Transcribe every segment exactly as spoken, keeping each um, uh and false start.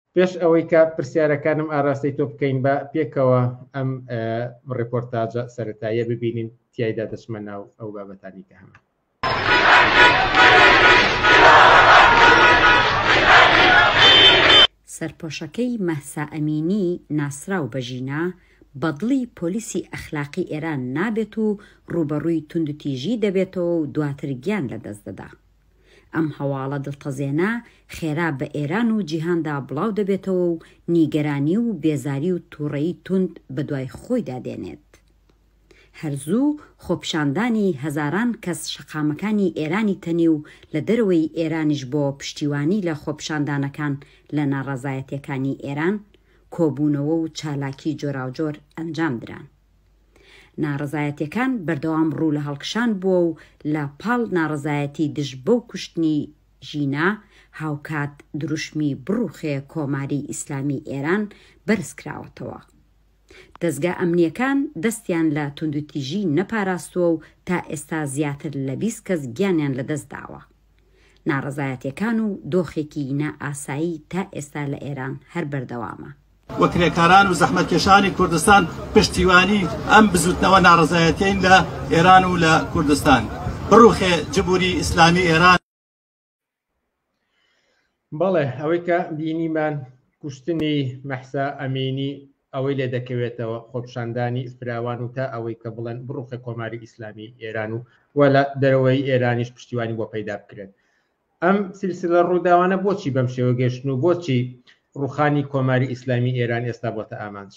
پێش ئەوەی کە پرسیارەکانم ئاڕاستی تۆ بکەین بە پێکەوە ئەم ڕێپۆرتاژە سەرەتاییە ببینین تیایدا دەچمە ناو ئەو بابەتانی کە هەمە. سەرپۆشەکەی مەهسا ئەمینی ناسراو بەژینە بەدڵی پۆلیسی ئەخلاقی ئێران نابێت و ڕوبەڕووی توندوتیژی دەبێتەوە و دواتر گیان لەدەست دەدا. ئەم هەواڵە دڵتەزێنە خێرا بە ئێران و جیهاندا بڵاو دەبێتەوە و نیگەرانی و بێزاری و تووڕەیی توند بە دوای خۆی دادێنێت. هەرزوو خۆپشاندانی هەزاران کەس شەقامەکانی ئێرانی تەنی و لە دەرەوەی ئێرانیش بۆ پشتیوانی لە خۆپشاندانەکان لە ناڕەزایەتیەکانی ئێران کۆبوونەوە و چالاکی جۆراوجۆر ئەنجام دران. ناڕەزایەتیەکان بەردەوام ڕوو لە هەڵکشان بووە و لە پاڵ ناڕەزایەتی دژ بەو کوشتنی ژینە هاوکات دروشمی بڕوخێ کۆماری ئیسلامی ئێران بەرز کراوەتەوە. دەستگا ئەمنیەکان دەستیان لە توندوتیژی نەپاراستووە و تا ئێستا زیاتر لە بیست کەس گیانیان لەدەست داوە. ناڕەزایەتیەکان و دۆخێکی نائاسایی تا ئێستا لە ئێران هەر بەردەوامە. وەکرێکاران و زەحمەتکێشانی کوردستان پشتیوانی ئەم بزوتنەوە ناڕەزایەتین لە ئێران و لە کوردستان. بڕوخێ جمهوری ئیسلامی ئێران. بەڵێ ئەوەی کە بینیمان کوشتنی مەحسا ئەمینی ئەوەی لێ دەکەوێتەوە خۆپشاندانی فراوان و تا ئەوەی کە بڵێن بڕوخێ کۆماری ئیسلامی ئێران و وە لە دەرەوەی ئێرانیش پشتیوانی بۆ پەیدا بکرێت. ئەم سیلسلە ڕووداوانە بۆچی بەم شێوە گەشتن و بۆچی ڕوخانی کۆماری ئیسلامی ئێران ئێستا بۆتە ئامانج؟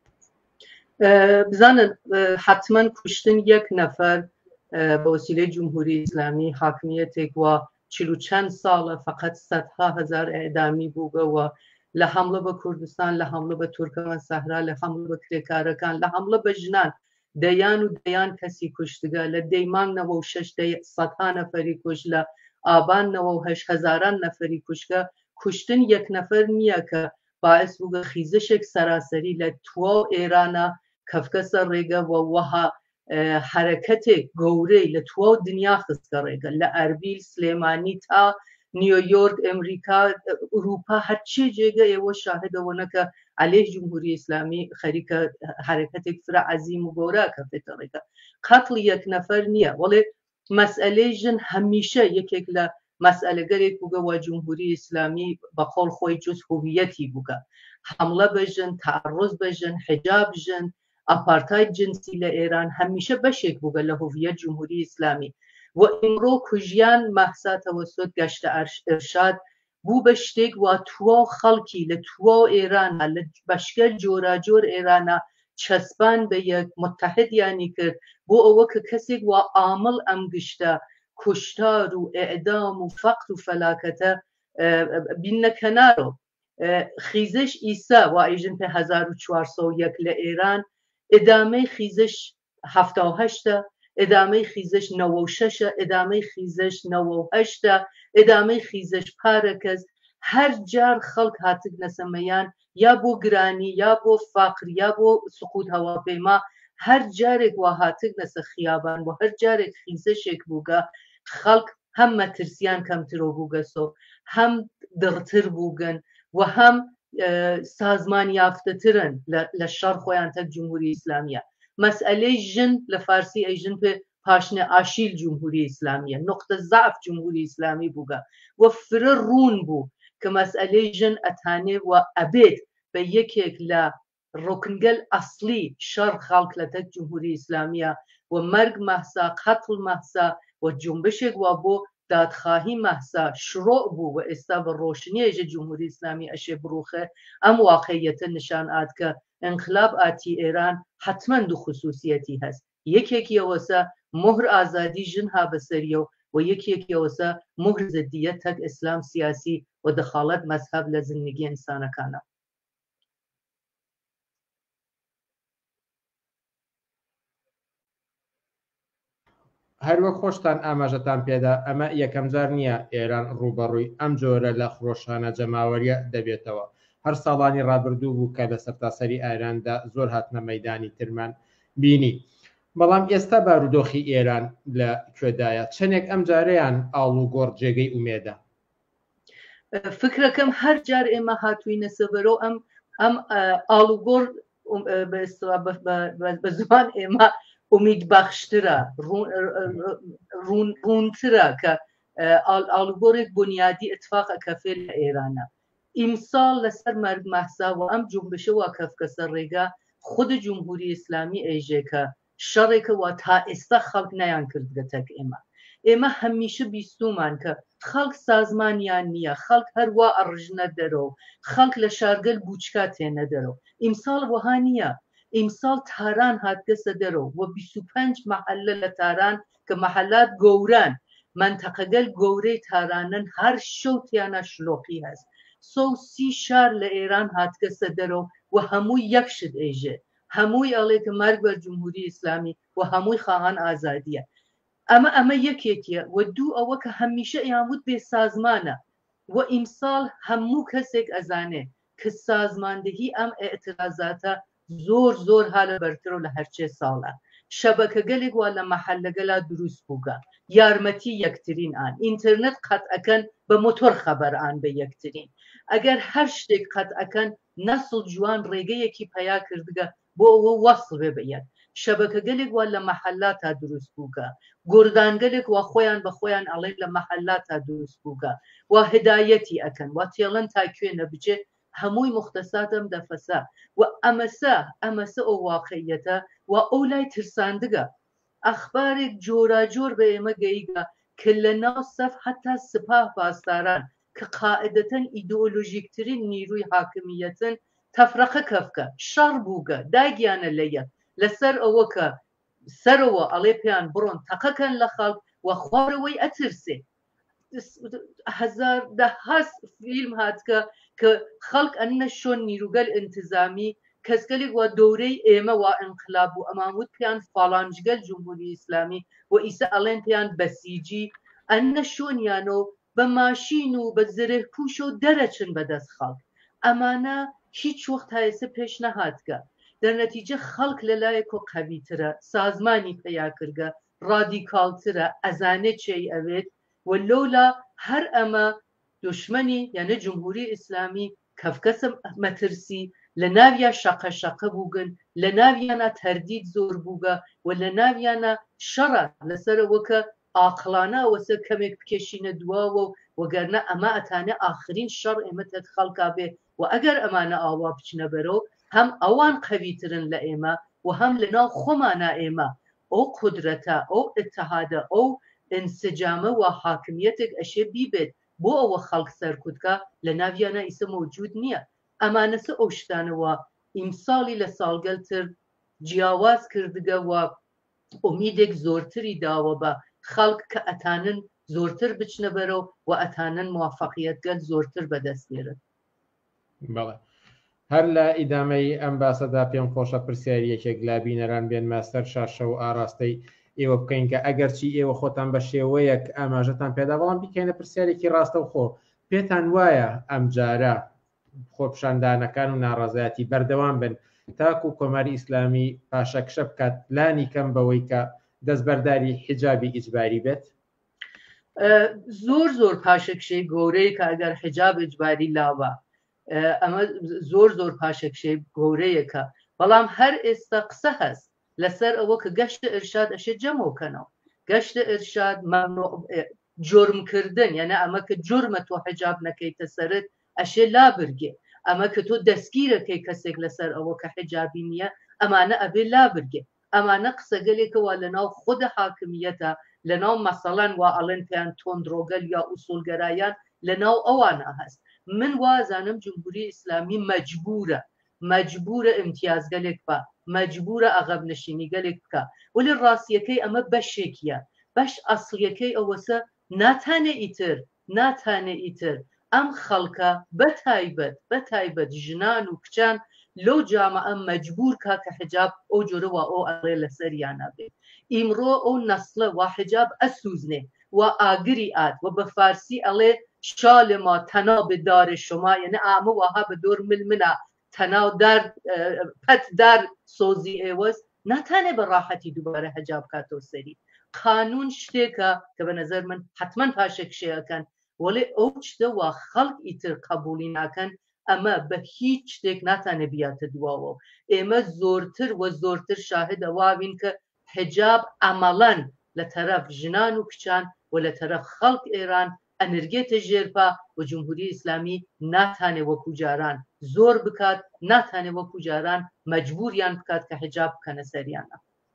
بزانن حتمما کوشتن یەک نەفەر بە وسیلەی جمهوری ئیسلامی حاکمیەتێک وە چل و چەند ساڵە فقط سەدها هەزار ئێدامی بووگەوە لە حملە بە کوردستان، لە حملە بە تورکمان سەحرا، لە حملە بە کرێکارەکان، لە حملە بە ژنان دەیان و دەیان کەسی کوشتگە، لە دەیمانەوە و شەش سەدها نەفەری کوشت، لە ئابانەوە و هەشت هەزاران نەفەری کوشتگە. کوشتن یەک نەفەر نییە کە باعث بووگە خیزشێک سەراسەری لە تواو ئێرانە کەفکەسە ڕێگە و وەها حرەکەتێک گەورەی لە تواو دنیا خستکە ڕێگە، لە ئەربیل سلێمانی تا نیویۆرک، ئەمریکا، ئوروپا، هەرچی جێگە ئێوە شاهدەوەنەکە عەلەیه جمهوری ئیسلامی خەریکە حرەکەتێک فرە عەزیم و گەورە کەفێتە ڕێگە. قەتڵ یەک نەفەر نییە. وەڵێ مەسئلەی ژن هەمیشە یەکێک لە مەسئلەگەرێک بووگە و جمهوری ئیسلامی بەقۆڵ خۆی جوز هویەتی بووگە. حملە بەژن، تعڕز بەژن، حجاب ژن، ئاپارتاید جنسی لە ئێران هەمیشە بەشێک بووگە لە هویەت جمهوری ئیسلامی. و ئیمڕۆ کوژیان مەحسا تەوەسوت گەشتە ئەرشاد بوو بە شتێک وا تواو خەڵکی لە تواو ئێرانە لە بەشکەل جۆراجۆر ئێرانە چەسپان بە یەک متحدیانی کرد بۆ ئەوە کە کەسێک وا ئامڵ ئەم گشتە کوشتار و ئێعدام و فەقر و فەلاکەتە بینە کەنارۆ. خیزش ئیسا وا ئیژن پێ هەزار و چوارسە و یەک لە ئێران ئێدامەی خیزش هەفتا و هەشتە، ئێدامەی خیزش نەوە و شەشە، ئێدامەی خیزش نەوە و هەشتە، ئێدامەی خیزش پارە کەس. هەر جار خەڵک هاتگنە سەمەیان یا بۆ گرانی یا بۆ فاقر یا بۆ سقوط هەواپەیما، هەر جارێک وا هاتگنە سەر خیابان و هەر جارێک خیزشێک بووگە خەڵک هەم مەترسیان کەمترۆ بووگە سۆ، هەم دڵتر بووگن و هەم سازمان یافتەترن لە شەڕ خۆیان تەک جمهوری ئیسلامیە. مەسئلەی ژن لە فارسی ئەیژن پێ پاشنە ئاشیل جمهوری ئیسلامیە، نقطە ضعف جمهوری ئیسلامی بووگە و فرە ڕوون بوو کە مەسئلەی ژن ئەتانێ و ئەبێت بە یەکێک لە ڕۆکنگەل ئەسلی شەڕ خەڵک لە تەک جمهوری ئیسلامیە و مەرگ مەحسا، قەتڵ مەحسا و جنبشێک وا بۆ دادخواهی مەحسا شڕۆ بوو و ئێستا بە ڕۆشنیەژە جمهوری ئیسلامی ئەشێ بڕوخێ. ئەم واقعیەتە نیشان ئات کە انقلاب ئاتی ئێران حتمما دوو خصوصیەتی هەست. یەکێکیەوەسە مهر ئازادی ژن ها بەسەریە و یەکێکیەوەسە مهر زدیەت تەک ئیسلام سیاسی و دەخالەت مەذهب لە زندگی ئینسانەکانە. هەروەک خۆشتان ئاماژەتان پێدا ئەمە یەکەم جار نییە ئێران ڕوبەڕووی ئەم جۆرە لە خڕۆشانە جەماوەریە دەبێتەوە. هەر ساڵانی ڕابردوو بوو کە لە سەرتاسەری ئایراندا زۆر هاتنە مەیدانی ترمان بینی. بەڵام ئێستا بارودۆخی ئێران لە کوێدایە؟ چەندێک ئەم جارەیان ئاڵ و گۆڕ جێگەی ئومێدە؟ فکرەکەم هەر جار ئێمە هاتووینە سەبەرەوە ئەم ئەم ئاڵوگۆڕ بە زمان ئێمە ئومید بەخشترە ڕوونترە کە ئاڵوگۆڕێک بنیادی ئەتفاق ئەکەفێ لە ئێرانە ئیمساڵ لەسەر مەرگ مەحساوە ئەم جومبشەوە کەفکە سەر ڕێگا خود جمهوری ئیسلامی ئێژێکە شەڕێکە وا تا ئێستا خەڵک نەیان کردگەتەک ئێمە ئێمە هەمیشە بیستومان کە خەڵک سازمانیان نییە خەڵک هەروە ئەڕژنە دەرەوە خەڵک لە شارگەل بوچکا تێنە دەرەوە ئیمساڵ وەها نییە ئیمساڵ تاران هاتگەسە دەرەوە وە بیست و پێنج مەحەلە لە تاران کە مەحەلات گەوران منتەقەگەل گەورەی تارانن هەر شەوتیانە شلۆقی هەست سۆ سی شار لە ئێران هاتگەسە دەرەوە و هەمووی یەکشت ئێژێ هەمووی ئەڵێکە مەرگ بە جمهوری ئیسلامی و هەمووی خاهان ئازادیە ئەمە ئەمە یەکێکیە و دوو ئەوە کە هەمیشە یانوت بێ سازمانە و ئیمساڵ هەموو کەسێک ئەزانێ کە سازماندهی ئەم ئێعترازاتە زۆر زۆر هالە بەرترە لە هەرچێ ساڵە شەبەکە گەلێک وا لە مەحەلەگەلا دروست بووگە یارمەتی یەکترین ئان ئینتەرنێت قەت ئەکەن بە مۆتۆر خەبەرئان بە یەکترین ئەگەر هەر شتێک قەت ئەکەن نەسڵ جوان ڕێگەیەکی پەیا کردگە بۆ ئەوە وەسڵ بێ بەیەک شەبەکە گەلێک وا لە مەحەلا تا دروست بووگە گۆردانگەلێک وا خۆیان بە خۆیان ئەڵێن لە مەحەلا تا دروست بووگە وا هدایەتی ئەکەن وا تێڵەن تا کوێنە بچێ هەمووی مختەساتم دەفەسا و ئەمەسە ئەمەسە ئەو واقعیەتە و ئەو لای ترساندگە ئەخبارێک جۆراجۆر بە ئێمە گەیگە کە لە ناو سەف حتا سپاه پاسداران کە قاعدەتەن ئیدئۆلۆژیکترین نیروی حاکمیەتن تەفرەقە کەفکە شەڕ بووگە داگیانە لە یەک لەسەر ئەوە کە سەرەوە ئەڵێ پێیان بڕۆن تەقەکەن لە خەڵک و خوارەوەی ئەترسێ هەزار دەهاست فیلم هاتکە کە خەڵک ئەنە شۆن نیروگەل ئینتزامی کەسگەلێک وا دەورەی ئێمە وا ئینقلاب و ئەمامود پێیان فاڵانجگەل جمهوری ئیسلامی و ئیسا ئەڵێن پێیان بەسیجی ئەنە شۆنیانەوە بە ماشین و بە زرێ پوش و دەرەچن بەدەست خەڵک ئەمانە هیچ وەخت هایسە پێش نەهاتکە دەرنەتیجە خەڵک لەلایەک و قەویترە سازمانی پەیاکردگە ڕادیکالترە ئەزانێت چی ئەوێت و لەولا هەر ئەمە دشمنی یعنی جمهوری ئیسلامی کەفکەسە مەترسی لە ناویە شەقە شەقە بووگن لە ناویانە تەردید زۆر بووگە و لە ناویانە شەڕە لەسەرەوەکە ئاقلانە وەسە کەمێک بکێشینە دواوە و وەگەرنە ئەمە ئەتانە ئاخرین شەڕ ئێمەتەت خەڵکا بێ و ئەگەر ئەمانە ئاوا بچنە بەرەوە هەم ئەوان قەویترن لە ئێمە و هەم لەناو خۆمانە ئێمە ئەو قودرەتە ئەو ئتحادە ئەو ئینسجامە و حاکمیەتێک ئەشێ بیبێت بۆ ئەوە خەڵک سەرکوتکە لە ناویانە ئیسە مەوجود نییە ئەمانەسە ئەو شتانەوە ئیمساڵی لە ساڵگەلتر جیاواز کردگە و ئومیدێک زۆرتری داوە بە خەڵک کە ئەتانن زۆرتر بچنە بەرەو و ئەتانن موافقیەتگەل زۆرتر بەدەستێرن بەڵێ هەر لە ئیدامەی ئەم باسەدا پێم خۆشە پرسیارەکێک لا بینەران بێن ماستەر شاشە و ئاراستەی ئێوە بکەین کە ئەگەرچی ئێوە خۆتان بە شێوەیەک ئاماژەتان پێدا بەڵام بیکەینە پرسیارێکی ڕاستە و خۆ پێتان وایە ئەم جارە خۆپشاندانەکان و ناڕازایەتی بەردەوام بن تاکو و کۆماری ئیسلامی پاشەکشە بکات لانی کەم بەوەی کە دەستبەرداری حیجابی ئیجباری بێت زۆر زۆر پاشەکشەی گەورەی کە ئەگەر حیجاب ئیجباری لاوە ئەمە زۆر زۆر پاشەکشەی گەورەیەکە بەڵام هەر ئێستا قسە هەست لەسەر ئەوە کە گەشتە ئێرشاد ئەشێ جەمەوکەنەوە گەشتە ئێرشاد جۆرمکردن یعنی ئەمە کە جۆرمە تۆ حیجاب نەکەیتە سەرت ئەشێ لابرگێ ئەمە کە تۆ دەستگیرەکەی کەسێک لەسەر ئەوە کە حیجابی نییە ئەمانە ئەبێ لابرگێ ئەمانە قسەگەلێکەوە لەناو خودە حاکمیەتە لەناو مەسەڵەن وا ئەڵێن پێیان تۆندڕۆگەل یا ئوسولگەرایان لەناو ئەوانە هەست من وازانم جمهوری ئیسلامی مەجبورە مەجبورە ئیمتیازگەلێک بە مەجبورە عەقەب نشینیگەلێک بکە ولی ڕاستیەکەی ئەمە بەشێکیە بەش ئەسڵیەکەی ئەوەسە ناتانێ ئیتر ناتانێ ئیتر ئەم خەڵکە بەتایبەت بەتایبەت ژنان و کچان لەو جامعە مەجبور کا کە حیجاب ئەو جۆرەوە ئەو ئەڵێ لەسەریانە بێت ئیمڕۆ ئەو نەسڵە وا حیجاب ئەسوزنێ و ئاگری ئات و بە فارسی ئەڵێ شال ما تناب دار شما یعنی ئامە وها بە دۆر ملمنە تەناو دار پەت دار سۆزی ئێوەس ناتانێ بە ڕاحەتی دووبارە حیجاب کاتۆ سەری قانون شتێکە کە بە نەزەر من حتمما پاشەکشەیەکەن وەڵێ ئەو شتەوە خەڵک ئیتر قبولی ناکەن ئەمە بە هیچ شتێک ناتانە بیاتە دواوە. ئێمە زۆرتر و زۆرتر شاهد ئەوابین کە حجاب ئەمەڵەن لە تەرەف ژنان و کچان و لە تەرەف خەڵک ئێران ئەنرگێتە ژێرپا و جمهوری ئیسلامی ناتانێ وەکو جاران زۆر بکات، ناتانێ وەکو جاران مەجبوریان بکات کە حجاب بکەنە سەریانە.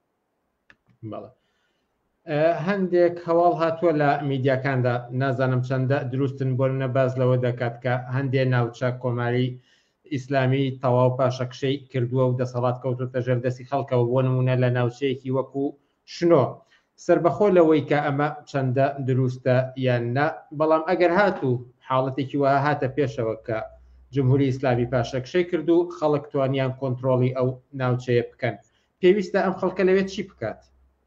هەندێک هەواڵ هاتووە لە میدیاکاندا، نازانم چەندە دروستن بۆ نەباز لەوە دەکات کە هەندێک ناوچە کۆماری ئیسلامی تەواو پاشەکشەی کردووە و دەسەڵات کەوتوتە ژێردەستی خەڵکەوە، بۆ نمونە لە ناوچەیەکی وەکو شنۆ. سربەخۆ لەوەی کە ئەمە چەندە دروستە یان نا، بەڵام ئەگەر هاتوو حاڵەتێکی وە هاتە پێشەوە کە جمهوری ئیسلامی پاشەکشەی کرد و خەڵک توانیان کۆنتترۆلی ئەو ناوچەیە بکەن، پێویستە ئەم خەڵکە لەوێت چی بکات؟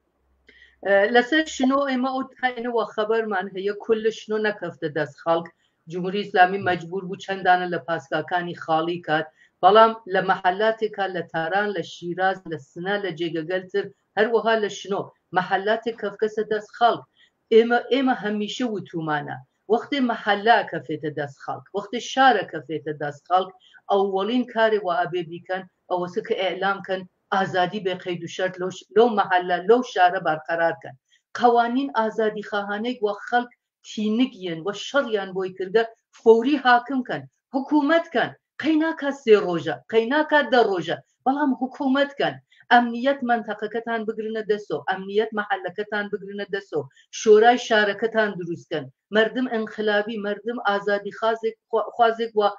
لەسەر شنۆ ئێمە ئەو تاینەوە خەبەرمان هەیە کل شنۆ نەکەفتە دەست خەڵک. جمهوری ئیسلامی مەجبور بوو چەندانە لە پاسکاکانی خاڵی کات، بەڵام لە مەحەلاتێکا لە تاران، لە شیراز، لە سنە، لە جێگەگەلتر، هەروەها لە شنۆ مەحەلاتێک کەفکەسە دەست خەڵک. ئێمە ئێمە هەمیشە وتومانە وەختێ مەحەلا کەفێتە دەست خەڵک، وەختێ شارە کەفێتە دەست خەڵک، ئەووەڵین کارێ وە ئەبێ بیکەن ئەوەسە کە ئێعلام کەن ئازادی بێ قەید و شەرت لەو مەحەلە لەو شارە بەرقەرارکەن. قەوانین ئازادی خەهانەی وە خەڵک تینگیان وە شەڕیان بۆی کردە فەوری حاکمکەن، حکوومەتکەن، قەیناکات سێ ڕۆژە، قەیناکات دە ڕۆژە، بەڵام حکوومەتکەن. ئەمنیەت منتەقەکەتان بگرنە دەستەوە، ئەمنیەت مەحەلەکەتان بگرنە دەستەوە، شۆرای شارەکەتان دروستکەن، مردم انقلابی، مردم ئازادی خوازێک وە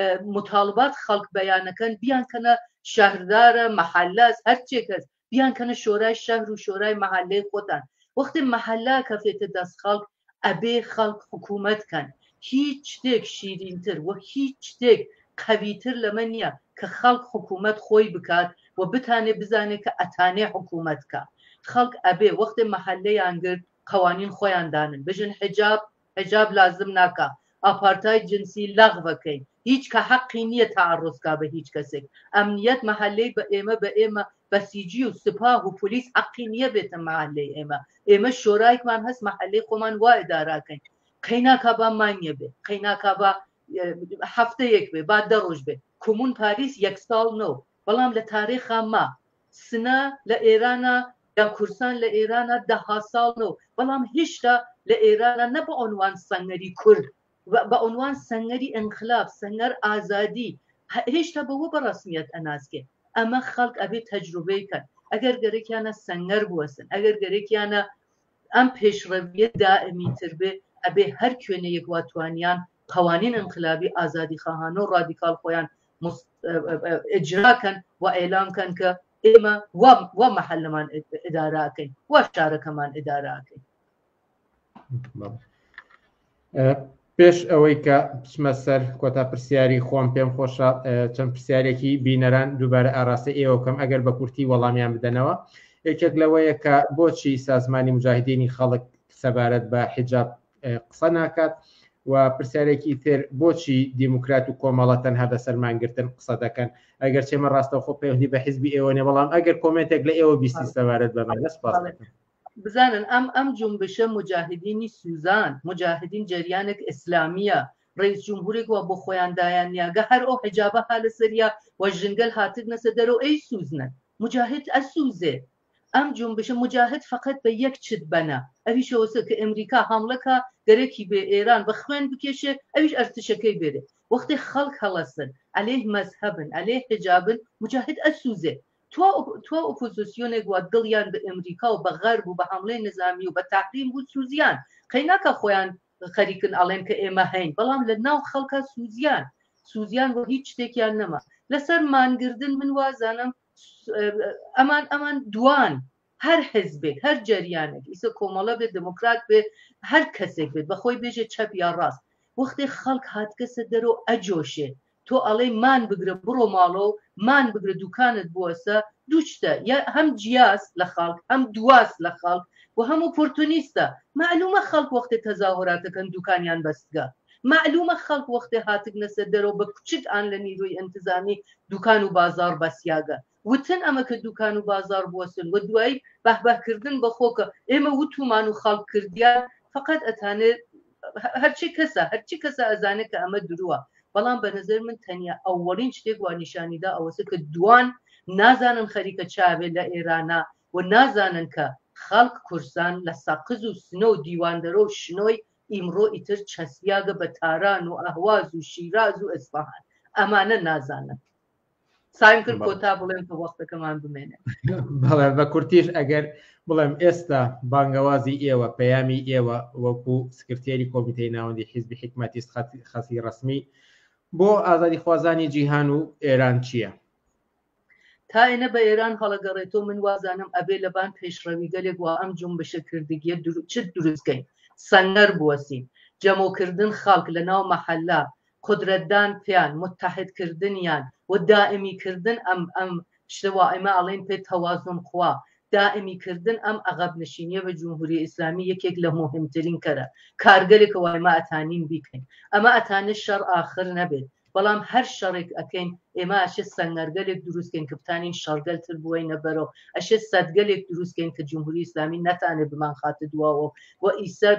مطالبات خەڵک بەیانەکەن بیانکەنە شەهردارە مەحەلاس هەرچێکەس بیانکەنە شۆرای شەهر و شۆرای مەحەلەی خۆتان. وەختی مەحەلا کەفێتە دەست خەڵک ئەبێ خەڵک حکوومەتکەن. هیچ شتێک شیرینتر و هیچ شتێک قەویتر لەمە نییە کە خەڵک حکوومەت خۆی بکات و بتانێ بزانێت کە ئەتانێ حکوومەتکە. خەڵک ئەبێ وەختی مەحەلەیان گرت قەوانین خۆیان دانن، بژن حجاب حجاب لازم ناکە، ئاپارتای جنسی لەغڤەکەین، هیچ کە حەقی نییە تەعەڕوزکا بە هیچ کەسێک. ئەمنیەت مەحەلەی بە ئێمە بە ئێمە بەسیجی و سپاه و پۆلیس حەقی نییە بێتە مەحەلەی ئێمە. ئێمە شۆرایکمان هەست مەحەلەی خۆمان وا ئیداراکەین. قەیناکا با مانگە بێ، قەیناکا با هەفتەیەک بێ، با دە ڕۆژ بێ. کۆمون پاریس یەک ساڵ نەو، بەڵام لە تاریخا ما سنە لە ئێرانە یا کورسان لە ئێرانە دەها ساڵ نەو، بەڵام هێشتا لە ئێرانە نە بە عنوان سەنگەری کورد، بە عنوان سەنگەری انقلاب، سەنگەر ئازادی هێشتا بەوە بە ڕەسمیەت ئەناسکێ. ئەمە خەڵک ئەبێ تەجروبەی کەن. ئەگەر گەرەکیانە سەنگەر بوەسن، ئەگەر گەرەکیانە ئەم پێشڕەویە دائمیتر بێ، ئەبێ هەر کوێنەیەک واتوانیان قوانین انقلابی ئازادی خواهانە و ڕادیکال خۆیان ئجراکەن و ئێلامکەن کە ئێمە وا مەحەلەمان ئیداراکەین، وا شارەکەمان ئیداراکەین. پێش ئەوەی کە بچمە سەر کۆتا پرسیاری خۆم، پێم خۆشە چەند پرسیارێکی بینەران دووبارە ئاڕاستی ئێوە بکەم ئەگەر بە کورتی وەڵامیان بدەنەوە. یەکێک لەوەیە کە بۆچی سازمانی مجاهدینی خەڵک سەبارەت بە حیجاب قسە ناکات، و پرسیارێکی تر بۆچی دیموکرات و کۆمەڵە تەنها بە سەرمانگرتن قسە دەکەن. ئەگەر چێمە ڕاستەوخۆ پەیوەندی بە حیزبی ئێوە نێ، بەڵام ئەگەر کۆمنتێک لە ئێوە بیستی سەبارەت بەمە سپاس دەکەم. بزانن ئەم ئەم جنبشە مجاهدینی سوزان، مجاهدین جریانێک ئیسلامیە، ڕئیس جمهورێک وە بۆ خۆیان دایان نیاگە هەر ئەو حجابە هالە سەریا و ژنگەل هاتنەسە دەرەوە ئەی سوزنن. مجاهد ئەسوزێ. ئەم جنبشە مجاهد فقط بە یەک چت بەنە، ئەویش ئەوەسە کە ئەمریکا هەمڵەکە گەرەکی بێ ئێران بە خوێن بکێشێ، ئەویش ئەرتشەکەی بێرێ. وەختی خەڵک هەڵەسن ئەلێ مەزهەبن، ئەلێ حجابن، مجاهد ئەسوزێ. توا ئۆپۆزیسیۆنێک وا دڵیان بە ئەمریکا و بە غەرب و بە حملەی نظامی و بە تحریم بوو سوزیان. قەیناکە خۆیان خەریکن ئەڵێن کە ئێمە هەین، بەڵام لە ناو خەڵکە سوزیان سوزیان بۆ هیچ شتێکیان نەما. لەسەر مانگردن من وازانم ئەمان ئەمان دوان هەر حزبێک هەر جەریانێک ئیسە کۆمەڵە بێت، دموکرات بێت، هەر کەسێک بێت بەخۆی بێژێ چەپ یا ڕاست. وەختی خەڵک هاتکەسە دەرەوە ئەجۆشێ، تۆ ئەڵێ مان بگرە بڕۆ ماڵەوە، مان بگرە دوکانت بوەسە، دوو شتە، یا هەم جیاس لە خەڵک، هەم دواس لە خەڵک و هەم ئۆپۆرتونیستە. معلومە خەڵک وەختی تەزاهوراتەکەن دوکانیان بەستگا، معلومە خەڵک وەختی هاتکنەسە دەرەوە بە کوچک ئان لە نیروی ئەنتزامی دوکان و بازار بەسیاگە. وتن ئەمە کە دوکان و بازار بوەسن و دوایی بەهبەهکردن بە خۆکە ئێمە وتومان و خەڵک کردیان، فقط ئەتانێت هەرچی کەسە هەرچی کەسە ئەزانێت کە ئەمە درووە بەڵام بە نظر من تەنیا ئەوەڵین شتێک وا نیشانیدا ئەوەسە کە دوان نازانن خەریکە چاوێت لە ئێرانە و نازانن کە خەڵک کورسان لە سەقز و سنە و دیواندەرە و شنۆی ئیمڕۆ ئیتر چەسیاگە بە تاران و ئەهواز و شیراز و ئەسفەهان ئەمانە نازانن سایم کرد کۆتا بڵێن کە وەختەکەمان بمێنێت بەڵێ بە کورتیش ئەگەر بڵێم ئێستا بانگەوازی ئێوە پەیامی ئێوە وەکو سکرتێری کۆمیتەی ناوەندی حیزبی حکومەتی خەسی ڕسمی بۆ ئازادی خوازانی جیهان و ئێران چییە؟ تا ئێنە بە ئێران هەڵەگەڕێتەوە من وازانم ئەبێ لەبان پێشڕەوی گەلێک وا ئەم جومبشە کردگیە چ دروستکەین سەنگەر بوەسین جەمۆکردن خەڵک لە ناو مەحەللا قودرەتدان پێیان متحدکردنیان و دائمیکردن ئەم ئەم شتەوە ئێمە ئەڵێن پێ تەوازن خوا دائمیکردن ئەم عەقەب نشینیە بە جمهوری ئیسلامی یەکێک لە مهمترین کەرە کارگەلێکەوە ئێمە ئەتانین بیکەین ئەمە ئەتانە شەڕ ئاخر نەبێت بەڵام هەر شەڕێک ئەکەین ئێمە ئەشێ سەنگەرگەلێک دروستکەین کە بتانین شەڕگەلتر بووەینە بەرەوە ئەشێ سەدگەلێک دروستکەین کە جمهوری ئیسلامی نەتانێت بمان خاتە دواوە و ئیسا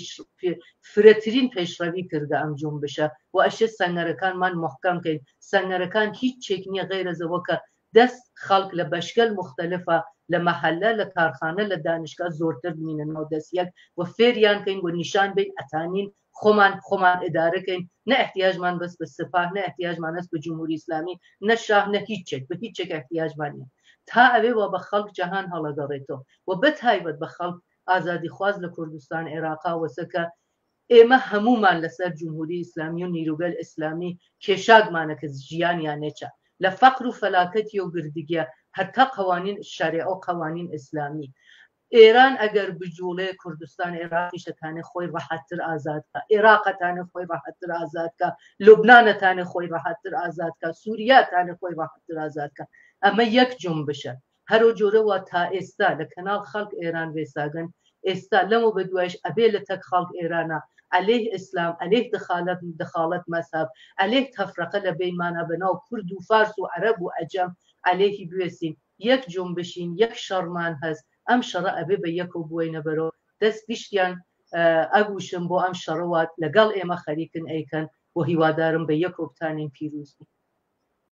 فرەترین پێشڕەوی کردە ئەم جومبشە و ئەشێ سەنگەرەکانمان مۆحکەمکەین سەنگەرەکان هیچ چێک نییە غەیرەزەوە کە دەست خەڵک لە بەشکەل مختلفە لە مەحەلە لە کارخانە لە دانشگا زۆرتر بمینەوە دەستیەک و فێریانکەین و نیشان بین ئەتانین خۆمان خۆمان ئێدارەکەین نە احتیاجمان بەس بە سپاه نە احتیاجمان هەست بە جمهوری ئیسلامی نە شاه نە هیچێک بە هیچێک احتیاجمان نیە تا ئەوێ وە بە خەڵک جەهان هەڵەگەڕێتەوە و بەتایبەت بە خەڵک ئازادی خواز لە کوردستان عێراقا وەسەکە ئێمە هەمومان لەسەر جمهوری ئیسلامی و نیروگەل ئیسلامی کێشاگمانە کە ژیانیان نێچە لە فەقر و فەلاکەتی و گردگیە هەتا قوانین شەریعە و قوانین ئیسلامی ئێران ئەگەر بجوڵێ کوردستان عێراقیشەتانە خۆی ڕەحەتتر ئازادکە عێراقەتانە خۆی ڕەحەتتر ئازادکە لوبنانەتانە خۆی ڕەحەتتر ئازادکە سووریاتانە خۆی ڕەحەتتر ئازادکە ئەمە یەک جومبشە هەرۆ جۆرەوە تا ئێستا لە کەناڵ خەڵک ئێران وێساگەن ئێستا لەمە بە دوایش ئەبێ لە تەک خەڵک ئێرانە عليه ئیسلام عليه دخالت دخالت مذهب عليه تفرقه لە بینمانە بەناو کورد و فارس و عەرەب و ئەجەم عليه بوێسین یەک جومبشین یەک شەڕمان هەست ئەم شەڕە ئەبێ بە یەک و بووەینە بەرەوە دەست گشتیان ئەگوشم بۆ ئەم شەڕەوات لەگەڵ ئێمە خەریکن ئەیکەن و هیوادارم بە یەک و بتانین پیرۆزبین